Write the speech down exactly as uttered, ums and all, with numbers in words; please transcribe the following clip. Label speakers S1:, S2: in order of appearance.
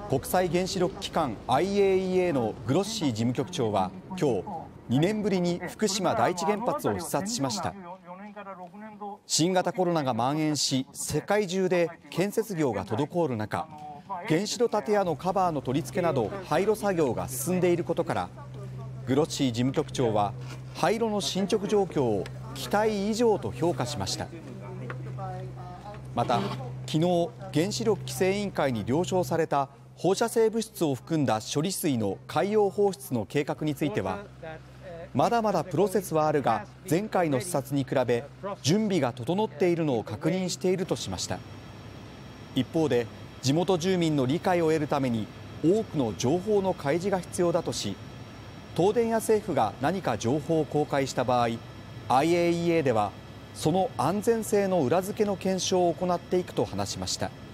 S1: 国際原子力機関 アイエーイーエー のグロッシー事務局長は今日にねんぶりに福島第一原発を視察しました。新型コロナが蔓延し、世界中で建設業が滞る中、原子炉建屋のカバーの取り付けなど廃炉作業が進んでいることから、グロッシー事務局長は廃炉の進捗状況を期待以上と評価しました。また昨日、原子力規制委員会に了承された放射性物質を含んだ処理水の海洋放出の計画については、まだまだプロセスはあるが、前回の視察に比べ準備が整っているのを確認しているとしました。一方で、地元住民の理解を得るために多くの情報の開示が必要だとし、東電や政府が何か情報を公開した場合、アイエーイーエー ではその安全性の裏付けの検証を行っていくと話しました。